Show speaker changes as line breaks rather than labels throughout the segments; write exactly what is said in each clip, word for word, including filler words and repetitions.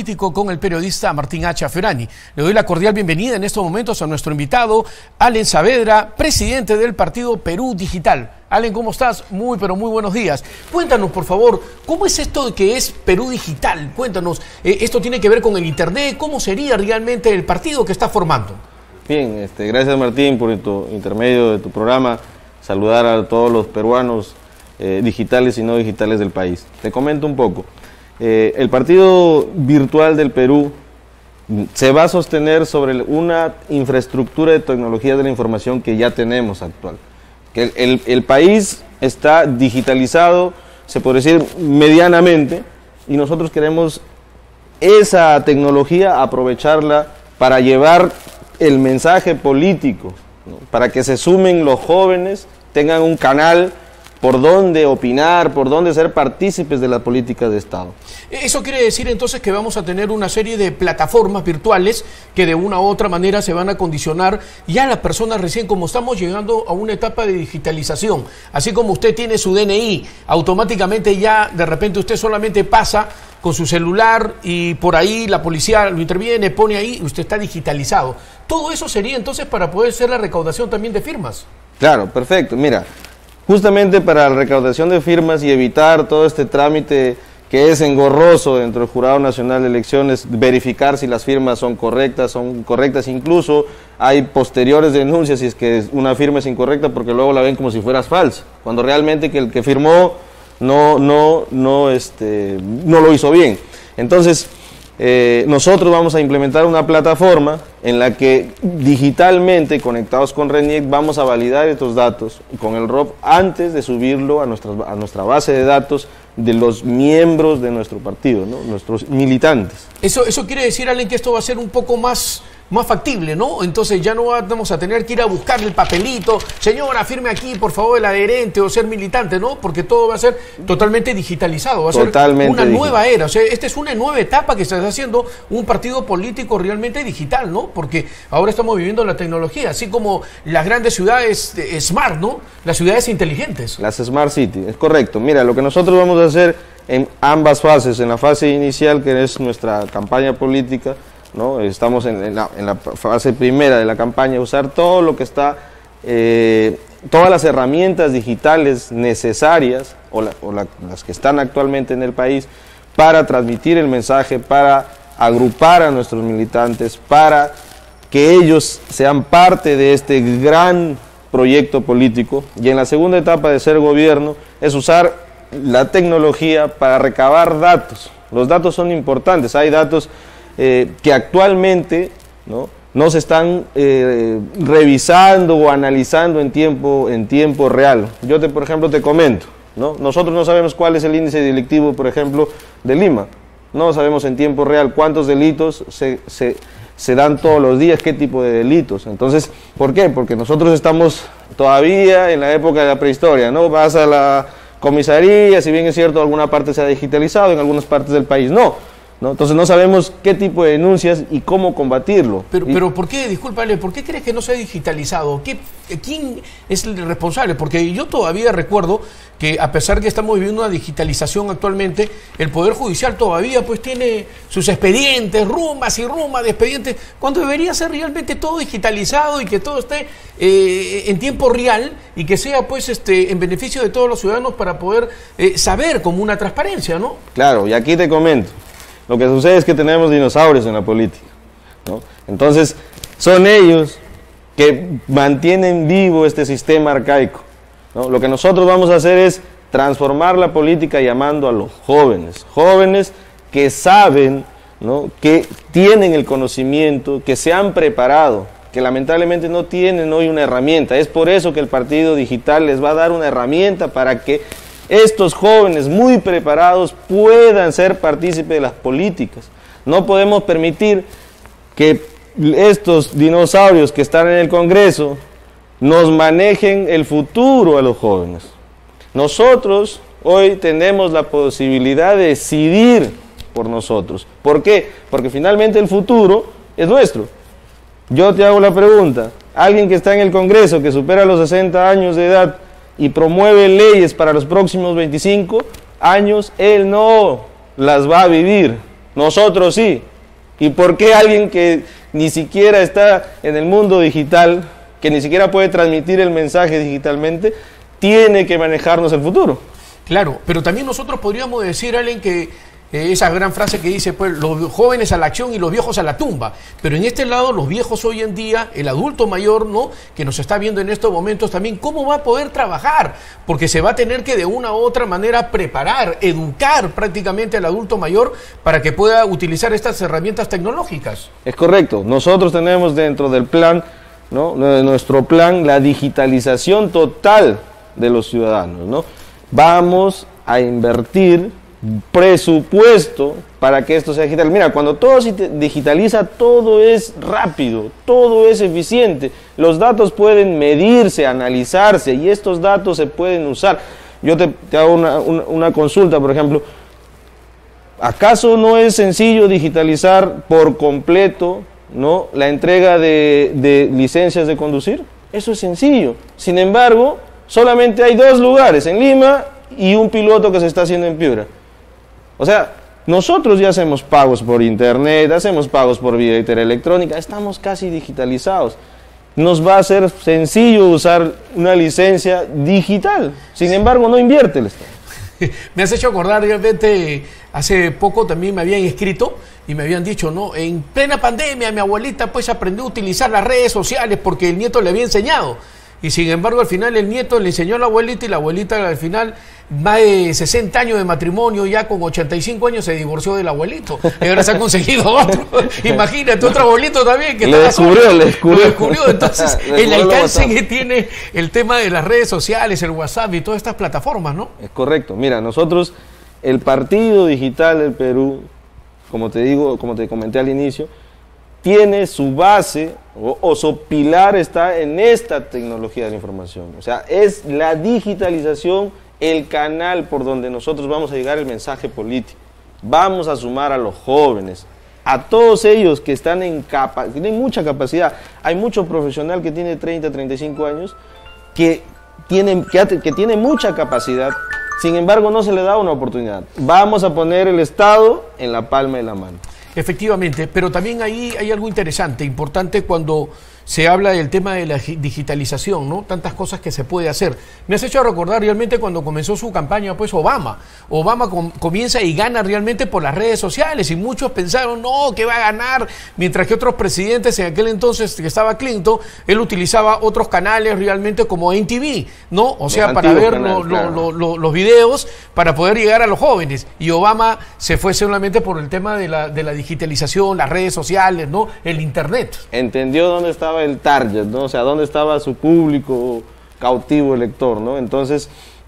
político con el periodista Martín H. Ferani. Le doy la cordial bienvenida en estos momentos a nuestro invitado, Allen Saavedra, presidente del partido Perú Digital. Allen, ¿cómo estás? Muy, pero muy buenos días. Cuéntanos, por favor, ¿cómo es esto de que es Perú Digital? Cuéntanos, eh, ¿esto tiene que ver con el Internet? ¿Cómo sería realmente el partido que está formando?
Bien, este, gracias Martín por tu intermedio de tu programa. Saludar a todos los peruanos eh, digitales y no digitales del país. Te comento un poco. Eh, el Partido Virtual del Perú se va a sostener sobre una infraestructura de tecnología de la información que ya tenemos actual. Que el, el, el país está digitalizado, se puede decir medianamente, y nosotros queremos esa tecnología aprovecharla para llevar el mensaje político, ¿no? Para que se sumen los jóvenes, tengan un canal por donde opinar, por donde ser partícipes de la política de Estado.
Eso quiere decir entonces que vamos a tener una serie de plataformas virtuales que de una u otra manera se van a condicionar ya a las personas recién, como estamos llegando a una etapa de digitalización. Así como usted tiene su D N I, automáticamente ya de repente usted solamente pasa con su celular y por ahí la policía lo interviene, pone ahí y usted está digitalizado. Todo eso sería entonces para poder hacer la recaudación también de firmas.
Claro, perfecto. Mira, justamente para la recaudación de firmas y evitar todo este trámite que es engorroso dentro del Jurado Nacional de Elecciones, verificar si las firmas son correctas, son correctas, incluso hay posteriores denuncias si es que una firma es incorrecta porque luego la ven como si fueras falsa, cuando realmente que el que firmó no, no, no, este, no lo hizo bien. Entonces, eh, nosotros vamos a implementar una plataforma en la que digitalmente, conectados con RENIEC, vamos a validar estos datos con el R O P antes de subirlo a nuestra, a nuestra base de datos de los miembros de nuestro partido, ¿no? Nuestros militantes.
Eso, eso quiere decir, Allen, que esto va a ser un poco más, más factible, ¿no? Entonces ya no vamos a tener que ir a buscar el papelito, señora, firme aquí, por favor, el adherente o ser militante, ¿no? Porque todo va a ser totalmente digitalizado, va a totalmente ser una digital. Nueva era, o sea, esta es una nueva etapa que se está haciendo un partido político realmente digital, ¿no? Porque ahora estamos viviendo la tecnología, así como las grandes ciudades eh, smart, ¿no? Las ciudades inteligentes.
Las Smart City, es correcto. Mira, lo que nosotros vamos a hacer en ambas fases, en la fase inicial, que es nuestra campaña política, ¿no? Estamos en, en, la, en la fase primera de la campaña, usar todo lo que está, eh, todas las herramientas digitales necesarias, o, la, o la, las que están actualmente en el país, para transmitir el mensaje, para agrupar a nuestros militantes, para que ellos sean parte de este gran proyecto político. Y en la segunda etapa de ser gobierno es usar la tecnología para recabar datos. Los datos son importantes, hay datos eh, que actualmente no, no se están eh, revisando o analizando en tiempo, en tiempo real. Yo, te, por ejemplo, te comento, ¿no? Nosotros no sabemos cuál es el índice delictivo, por ejemplo, de Lima. No sabemos en tiempo real cuántos delitos se, se, se dan todos los días, qué tipo de delitos. Entonces, ¿por qué? Porque nosotros estamos todavía en la época de la prehistoria, ¿no? Vas a la comisaría, si bien es cierto, alguna parte se ha digitalizado, en algunas partes del país no, ¿no? Entonces no sabemos qué tipo de denuncias y cómo combatirlo.
Pero,
y,
pero ¿por qué, discúlpale, por qué crees que no se ha digitalizado? ¿Qué, ¿Quién es el responsable? Porque yo todavía recuerdo que a pesar que estamos viviendo una digitalización actualmente, el Poder Judicial todavía pues tiene sus expedientes, rumas y rumas de expedientes, cuando debería ser realmente todo digitalizado y que todo esté eh, en tiempo real y que sea pues este en beneficio de todos los ciudadanos para poder eh, saber como una transparencia, ¿no?
Claro, y aquí te comento, lo que sucede es que tenemos dinosaurios en la política, ¿no? Entonces son ellos que mantienen vivo este sistema arcaico, ¿no? Lo que nosotros vamos a hacer es transformar la política llamando a los jóvenes, jóvenes que saben, ¿no? Que tienen el conocimiento, que se han preparado, que lamentablemente no tienen hoy una herramienta. Es por eso que el Partido Digital les va a dar una herramienta para que estos jóvenes muy preparados puedan ser partícipes de las políticas. No podemos permitir que estos dinosaurios que están en el Congreso nos manejen el futuro a los jóvenes. Nosotros hoy tenemos la posibilidad de decidir por nosotros. ¿Por qué? Porque finalmente el futuro es nuestro. Yo te hago la pregunta, alguien que está en el Congreso, que supera los sesenta años de edad y promueve leyes para los próximos veinticinco años, él no las va a vivir. Nosotros sí. ¿Y por qué alguien que ni siquiera está en el mundo digital, que ni siquiera puede transmitir el mensaje digitalmente, tiene que manejarnos el futuro?
Claro, pero también nosotros podríamos decir, Allen, que eh, esa gran frase que dice, pues, los jóvenes a la acción y los viejos a la tumba. Pero en este lado, los viejos hoy en día, el adulto mayor, ¿no?, que nos está viendo en estos momentos también, ¿cómo va a poder trabajar? Porque se va a tener que de una u otra manera preparar, educar prácticamente al adulto mayor para que pueda utilizar estas herramientas tecnológicas.
Es correcto. Nosotros tenemos dentro del plan, ¿no?, de nuestro plan, la digitalización total de los ciudadanos, ¿no? Vamos a invertir presupuesto para que esto sea digital. Mira, cuando todo se digitaliza, todo es rápido, todo es eficiente. Los datos pueden medirse, analizarse, y estos datos se pueden usar. Yo te, te hago una, una, una consulta, por ejemplo. ¿Acaso no es sencillo digitalizar por completo, ¿no?, la entrega de, de licencias de conducir? Eso es sencillo. Sin embargo, solamente hay dos lugares, en Lima y un piloto que se está haciendo en Piura. O sea, nosotros ya hacemos pagos por internet, hacemos pagos por billetera electrónica, estamos casi digitalizados. Nos va a ser sencillo usar una licencia digital. Sin embargo, no invierte el Estado.
Me has hecho acordar, realmente, hace poco también me habían escrito y me habían dicho, no, en plena pandemia mi abuelita pues aprendió a utilizar las redes sociales porque el nieto le había enseñado. Y sin embargo, al final el nieto le enseñó a la abuelita y la abuelita al final, más de sesenta años de matrimonio, ya con ochenta y cinco años se divorció del abuelito. Y ahora se ha conseguido otro. Imagínate, otro abuelito también que
le descubrió,
solo,
le descubrió.
Lo descubrió. Entonces,
le
el alcance que tiene el tema de las redes sociales, el WhatsApp y todas estas plataformas, ¿no? Es
correcto. Mira, nosotros, el Partido Digital del Perú, como te digo, como te comenté al inicio, tiene su base o, o su pilar está en esta tecnología de la información. O sea, es la digitalización el canal por donde nosotros vamos a llegar el mensaje político. Vamos a sumar a los jóvenes, a todos ellos que están en capa, tienen mucha capacidad. Hay mucho profesional que tiene treinta, treinta y cinco años que tiene, que, que tiene mucha capacidad, sin embargo no se le da una oportunidad. Vamos a poner el Estado en la palma de la mano.
Efectivamente, pero también ahí hay algo interesante, importante cuando se habla del tema de la digitalización, ¿no? Tantas cosas que se puede hacer. Me has hecho recordar realmente cuando comenzó su campaña, pues Obama. Obama com comienza y gana realmente por las redes sociales y muchos pensaron, no, que va a ganar, mientras que otros presidentes, en aquel entonces que estaba Clinton, él utilizaba otros canales realmente como M T V, ¿no? O sea, para ver canales, lo, claro. lo, lo, los videos, para poder llegar a los jóvenes. Y Obama se fue solamente por el tema de la, de la digitalización, las redes sociales, ¿no? El internet.
Entendió dónde estaba el target, ¿no? O sea, dónde estaba su público cautivo elector, ¿no? Entonces,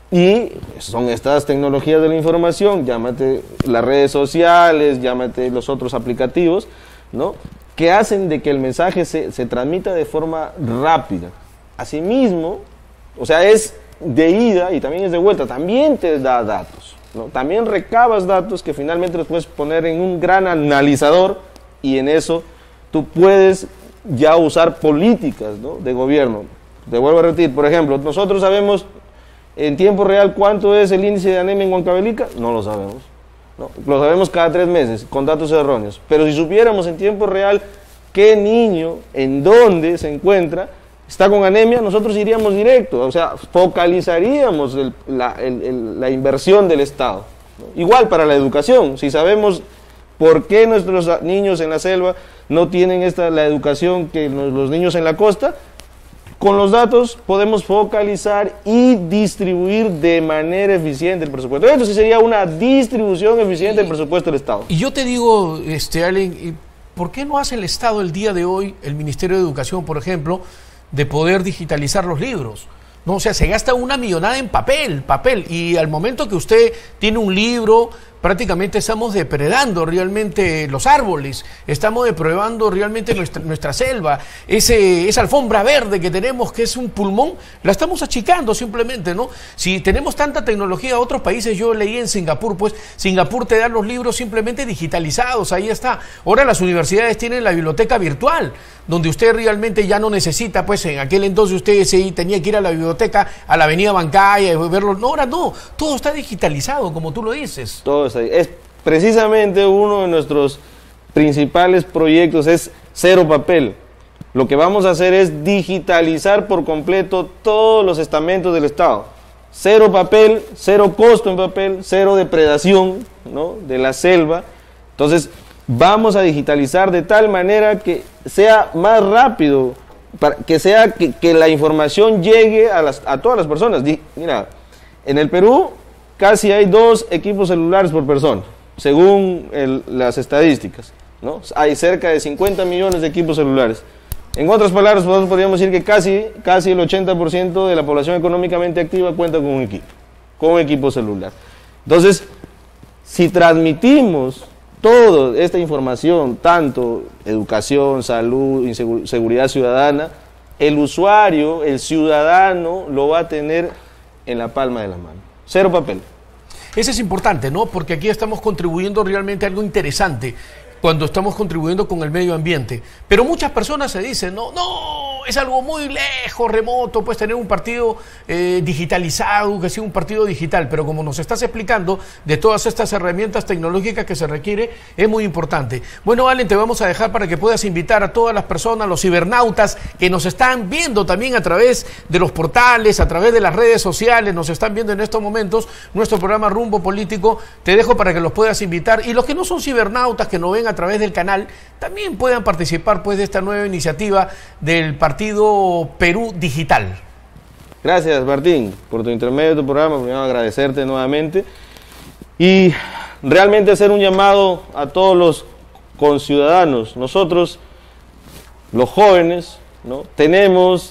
y son estas tecnologías de la información, llámate las redes sociales, llámate los otros aplicativos, ¿no?, que hacen de que el mensaje se, se transmita de forma rápida. Asimismo, o sea, es de ida y también es de vuelta, también te da datos, ¿no? También recabas datos que finalmente los puedes poner en un gran analizador y en eso tú puedes ya usar políticas, ¿no?, de gobierno. Te vuelvo a repetir, por ejemplo, nosotros sabemos en tiempo real cuánto es el índice de anemia en Huancavelica, no lo sabemos, ¿no? Lo sabemos cada tres meses, con datos erróneos, pero si supiéramos en tiempo real qué niño, en dónde se encuentra, está con anemia, nosotros iríamos directo, o sea, focalizaríamos el, la, el, el, la inversión del Estado, ¿no? Igual para la educación, si sabemos por qué nuestros niños en la selva no tienen esta, la educación que los niños en la costa, con los datos podemos focalizar y distribuir de manera eficiente el presupuesto. Esto sí sería una distribución eficiente del presupuesto del Estado.
Y yo te digo, este, Allen, ¿por qué no hace el Estado el día de hoy, el Ministerio de Educación, por ejemplo, de poder digitalizar los libros? No, o sea, se gasta una millonada en papel, papel, y al momento que usted tiene un libro, prácticamente estamos depredando realmente los árboles, estamos depredando realmente nuestra, nuestra selva, ese, esa alfombra verde que tenemos, que es un pulmón, la estamos achicando simplemente, ¿no? Si tenemos tanta tecnología, otros países, yo leí en Singapur, pues Singapur te da los libros simplemente digitalizados, ahí está. Ahora las universidades tienen la biblioteca virtual, donde usted realmente ya no necesita, pues en aquel entonces usted sí tenía que ir a la biblioteca, a la avenida Bancaya, y verlo, no, ahora no, todo está digitalizado, como tú lo dices.
Todo está, es precisamente uno de nuestros principales proyectos es cero papel. Lo que vamos a hacer es digitalizar por completo todos los estamentos del Estado. Cero papel, cero costo en papel, cero depredación, ¿no?, de la selva. Entonces, vamos a digitalizar de tal manera que sea más rápido, para que sea que, que la información llegue a, las, a todas las personas. Di, mira, en el Perú casi hay dos equipos celulares por persona, según el, las estadísticas, ¿no? Hay cerca de cincuenta millones de equipos celulares. En otras palabras, nosotros podríamos decir que casi, casi el ochenta por ciento de la población económicamente activa cuenta con un equipo, con un equipo celular. Entonces, si transmitimos toda esta información, tanto educación, salud, seguridad ciudadana, el usuario, el ciudadano, lo va a tener en la palma de la mano. Cero papel.
Eso es importante, ¿no? Porque aquí estamos contribuyendo realmente a algo interesante cuando estamos contribuyendo con el medio ambiente. Pero muchas personas se dicen, no, no, es algo muy lejos, remoto, pues tener un partido eh, digitalizado, que sea un partido digital. Pero como nos estás explicando, de todas estas herramientas tecnológicas que se requiere, es muy importante. Bueno, Allen, te vamos a dejar para que puedas invitar a todas las personas, los cibernautas, que nos están viendo también a través de los portales, a través de las redes sociales, nos están viendo en estos momentos, nuestro programa Rumbo Político. Te dejo para que los puedas invitar. Y los que no son cibernautas, que nos ven a través del canal, también puedan participar pues de esta nueva iniciativa del Partido Perú Digital.
Gracias, Martín, por tu intermedio de tu programa. Primero agradecerte nuevamente y realmente hacer un llamado a todos los conciudadanos. Nosotros, los jóvenes, ¿no?, tenemos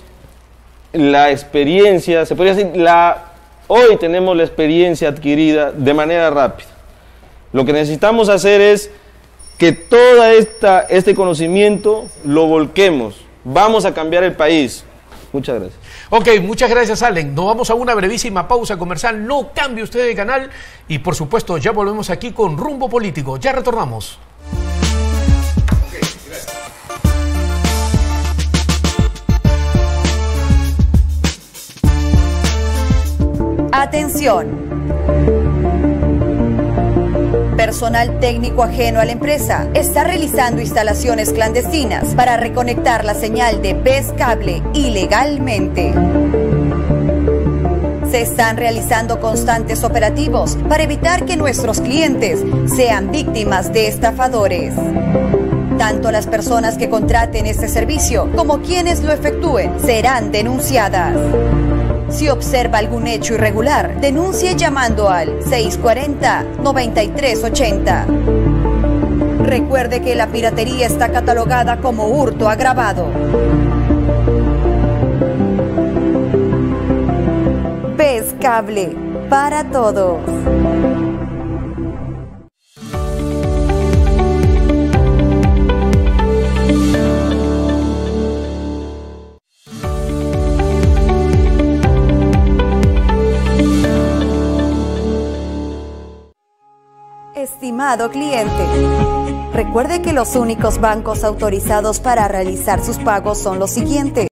la experiencia, se podría decir, la, hoy tenemos la experiencia adquirida de manera rápida. Lo que necesitamos hacer es que todo esta, este conocimiento lo volquemos. Vamos a cambiar el país. Muchas gracias.
Ok, muchas gracias, Allen. Nos vamos a una brevísima pausa comercial. No cambie usted de canal y, por supuesto, ya volvemos aquí con Rumbo Político. Ya retornamos. Okay, gracias.
Atención. Personal técnico ajeno a la empresa está realizando instalaciones clandestinas para reconectar la señal de Vez Cable ilegalmente. Se están realizando constantes operativos para evitar que nuestros clientes sean víctimas de estafadores. Tanto las personas que contraten este servicio como quienes lo efectúen serán denunciadas. Si observa algún hecho irregular, denuncie llamando al seis cuatro cero, nueve tres ocho cero. Recuerde que la piratería está catalogada como hurto agravado. Vez Cable, para todos. Estimado cliente, recuerde que los únicos bancos autorizados para realizar sus pagos son los siguientes: